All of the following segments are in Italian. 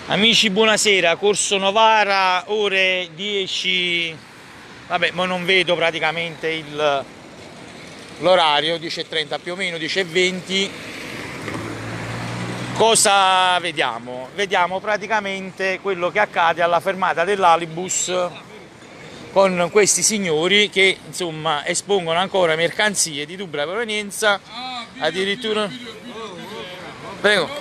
Amici, buonasera, Corso Novara, ore 10, vabbè, ma non vedo praticamente l'orario, 10:30 più o meno, 10:20. Cosa vediamo? Vediamo praticamente quello che accade alla fermata dell'Alibus con questi signori che insomma espongono ancora mercanzie di dubbia provenienza, addirittura... Prego.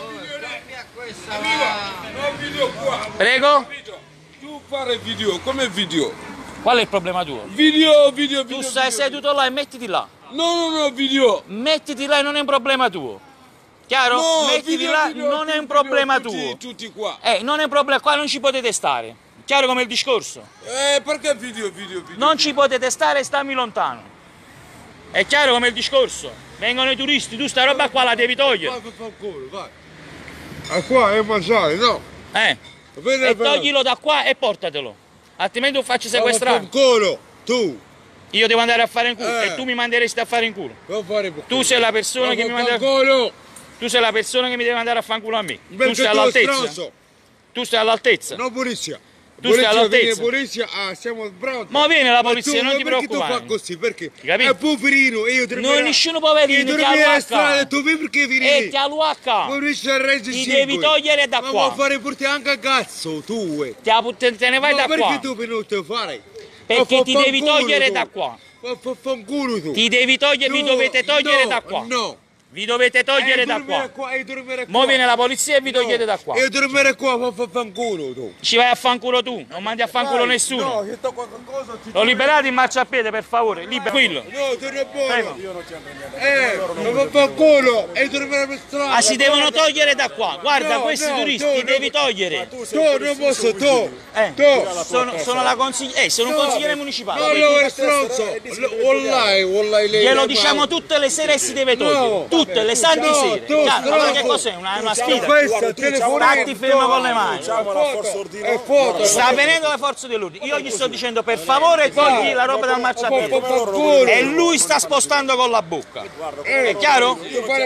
Prego? Tu fare video, come video? Qual è il problema tuo? Video. Tu stai seduto là e mettiti là. No, video. Mettiti là e non è un problema tuo. Chiaro? No, mettiti video, là, video, non è un problema tutti, tuo. Tutti qua. Non è un problema, qua non ci potete stare. Chiaro come il discorso? Perché video? Non ci potete stare, stammi lontano. È chiaro come il discorso? Vengono i turisti, tu sta roba qua la devi togliere. Vai. A qua è mangiare, no? E toglilo da qua e portatelo. Altrimenti lo faccio sequestrare. Tu. Io devo andare a fare in culo e tu mi manderesti a fare in culo. Tu sei la persona che mi manda. Tu sei la persona che mi deve mandare a fare in culo a me. Tu stai all'altezza. Tu stai all'altezza. No, polizia. Tu stai all'altezza. Polizia, siamo bravi. Ma viene la polizia, non ti preoccupare. Perché tu fai così? Perché? Capito? È poverino e io dormirò. Non nessuno poverino, ti strada, tu perché vieni? ti alluacca. Ti devi togliere da qua. Ma fare portare anche a cazzo, tu. Te ne vai da qua. Perché tu non te fare? Perché ti devi togliere da qua. Fanculo tu. Ti devi togliere, vi dovete togliere da qua. No. Vi dovete togliere da qua. Mo viene la polizia e vi togliete da qua. E dormire qua, fanculo tu. Ci vai a fanculo tu, non mandi a fanculo nessuno. No, io sto qualcosa. Lo liberate in marciapiede, per favore, quello. No, torna buono. Prego. Non fa fanculo e dormire per strada. Ah, si devono togliere da qua. Guarda, questi turisti li devi togliere. Tu non posso, tu. Sono la consigliere, sono un consigliere municipale. No, no, è stronzo. Wallahi lei. Glielo diciamo tutte le sere e si deve togliere. Tutte le sante sere. Allora che cos'è? Una sfida? Stati fermo con le mani. Sta venendo le forze dell'ordine. Io gli sto dicendo per favore togli la roba dal marciapiede. E lui sta spostando con la bocca. È chiaro?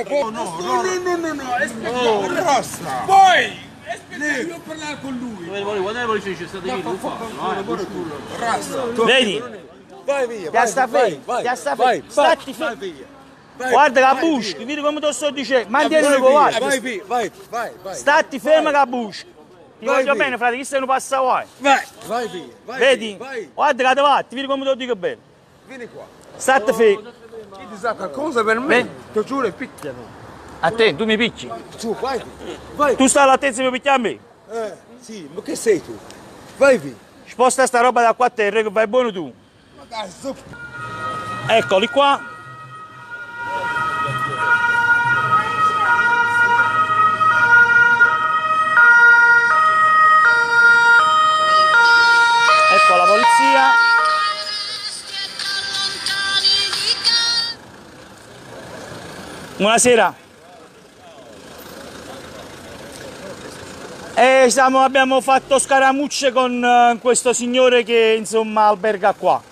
No, basta. Poi! Devo parlare con lui. Quando la polizia ci state vedi? Vai via. Vai. Stati fermo. Guarda che buschi, vedi come te lo sto dicendo, mantieni covardi. Vai. Stati fermo che buschi. Ti voglio bene, frate, chi se ne passa vuoi? Vai via. Vedi? Guarda che te va, ti vedi come te lo dico bene. Vieni qua. Stati fermo. Chi ti sa qualcosa per me? Ti giuro, picchiano. A te, tu mi picchi. Su, vai. Tu stai all'altezza e mi picchi a me? Sì, ma che sei tu? Vai via. Sposta sta roba da qua a terra che vai buono tu. Ma dai, su. Eccoli qua. Ecco la polizia. Buonasera. Abbiamo fatto scaramucce con questo signore che insomma alberga qua.